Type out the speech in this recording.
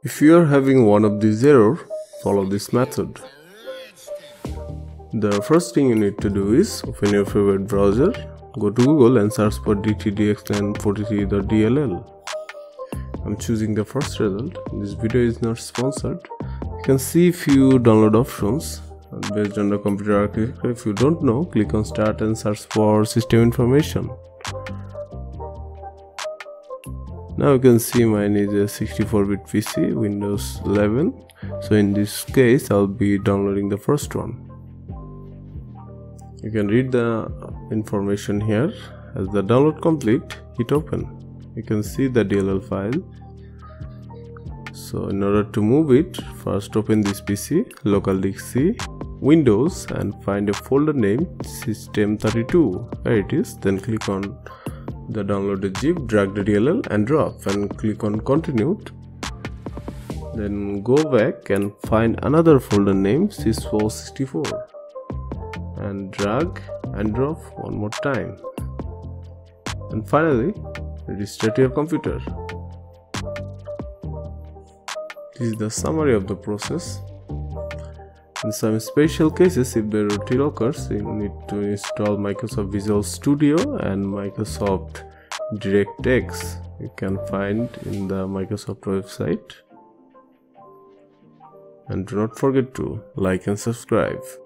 If you are having one of these errors, follow this method. The first thing you need to do is open your favorite browser, go to Google and search for dtdxlan43.dll. I'm choosing the first result. This video is not sponsored. You can see few download options based on the computer architecture. If you don't know, click on start and search for system information. Now you can see mine is a 64-bit PC, Windows 11. So in this case, I'll be downloading the first one. You can read the information here. As the download complete, hit open. You can see the DLL file. So in order to move it, first open this PC, local disk C, Windows, and find a folder named system32. There it is. Then click on the downloaded zip, drag the DLL and drop, and click on continued. Then go back and find another folder named sys464 and drag and drop one more time. And finally, restart your computer. This is the summary of the process. In some special cases, if the error occurs, you need to install Microsoft Visual Studio and Microsoft DirectX. You can find in the Microsoft website. And do not forget to like and subscribe.